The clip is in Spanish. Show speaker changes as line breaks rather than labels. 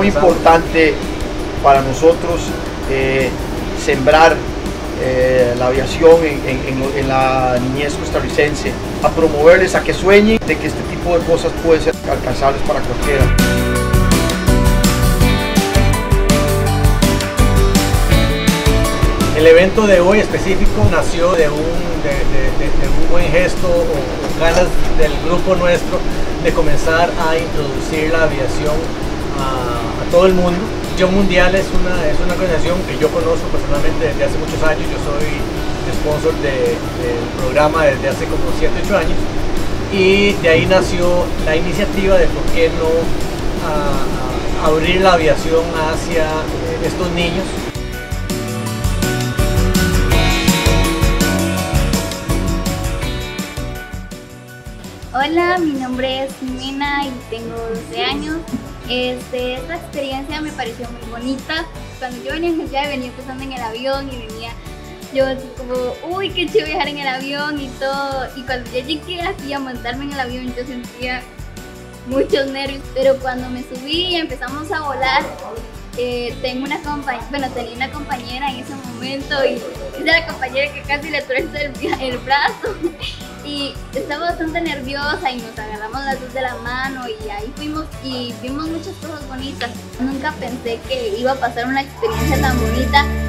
muy importante para nosotros sembrar la aviación en la niñez costarricense, a promoverles a que sueñen de que este tipo de cosas pueden ser alcanzables para cualquiera.
El evento de hoy específico nació de un buen gesto o ganas del grupo nuestro de comenzar a introducir la aviación a todo el mundo. Aviación Mundial es una organización que yo conozco personalmente desde hace muchos años. Yo soy sponsor del programa desde hace como 7 u 8 años, y de ahí nació la iniciativa de por qué no abrir la aviación hacia estos niños.
Hola, mi nombre es Jimena y tengo 12 años. Esta experiencia me pareció muy bonita. Cuando yo venía en el viaje, venía pensando en el avión y venía yo así como, uy, qué chido viajar en el avión y todo. Y cuando ya llegué así a montarme en el avión, yo sentía muchos nervios. Pero cuando me subí y empezamos a volar, tenía una compañera en ese momento, y esa la compañera que casi le tuerce el brazo. Y estaba bastante nerviosa y nos agarramos las dos de la mano y ahí fuimos y vimos muchas cosas bonitas. Nunca pensé que iba a pasar una experiencia tan bonita.